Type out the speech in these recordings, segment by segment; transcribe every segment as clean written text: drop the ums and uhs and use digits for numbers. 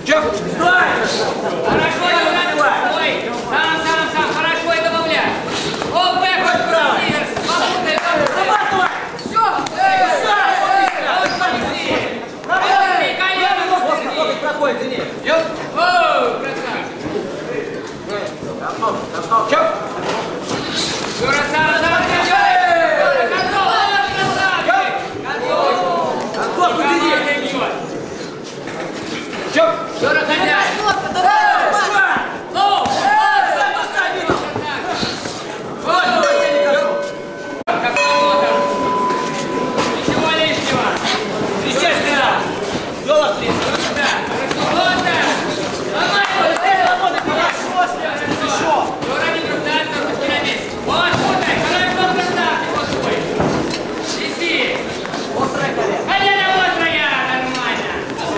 Чё? Стой! Хорошо, стой! Сам, хорошо и добавляй. О, бэк, хоть право! Попутай, Зарабатывай! Все! Локоть проходит, тяни. О, красавчик! Чё? Юра, сам, Концовку тяни. Чё? Юра, хозяин! Ну! Как работа! Ничего лишнего! Естественно! Голос лишний. Да, хорошо! Юра, не бросаться, ручки на месте! Вот, путай! Хорошо, красавчик, вот твой! Виси! Острое колено. Колено острое! Нормально!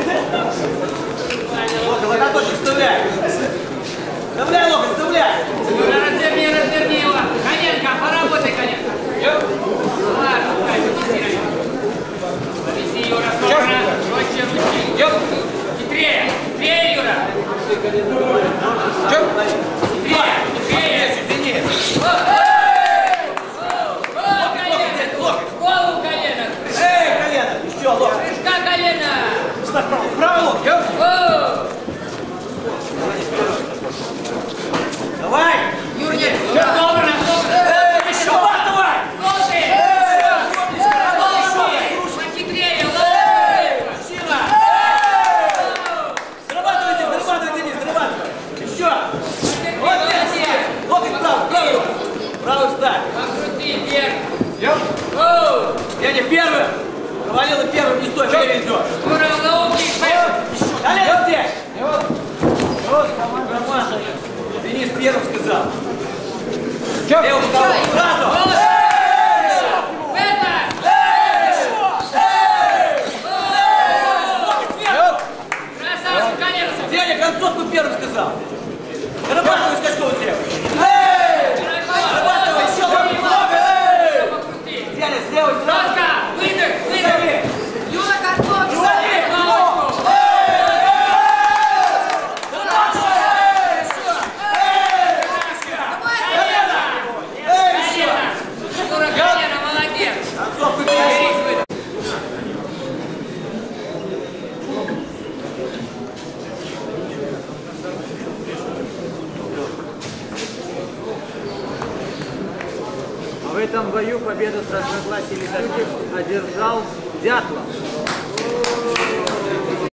Локоточек вставляй. Вставляй локоть, вставляй. Юра, разверни его! Коленка, поработай, коленка! Ладно, пускай, фокусируй. Виси, Юра, собрано! Жестче ручки! Хитрее! Хитрее, Юра! Чё? Хитрее! Тяни. Голову колено! Эй, колено. Еще локоть. Прыжка колено! Ставь право. Право локоть. Чё? Давай. Юр, нет! Собрано! Еще давай. Похитрее! Сила! Зарабатывайте, Денис, зарабатывай. Еще. Вот здесь. Локоть правый, правый. Правый встань. Покрути вверх! Йоп. Дядя первым. Ковалила первым, не стой, время идет. Юра, головки! Далее вот здесь. Вот, команда. Денис первым сказал. Левым голову. Сразу. Красавчик, колено! Дядя концовку первым сказал. Зарабатывай скачковый слева. Зарабатывай, еще много. Покрути! Дядя слева сразу. Ласка! Выдох! Сзади. Юра, картошку! Сзади. Головку! Юра, колено, молодец! Концовку первым. В этом бою победу с разногласиями одержал Дятлов.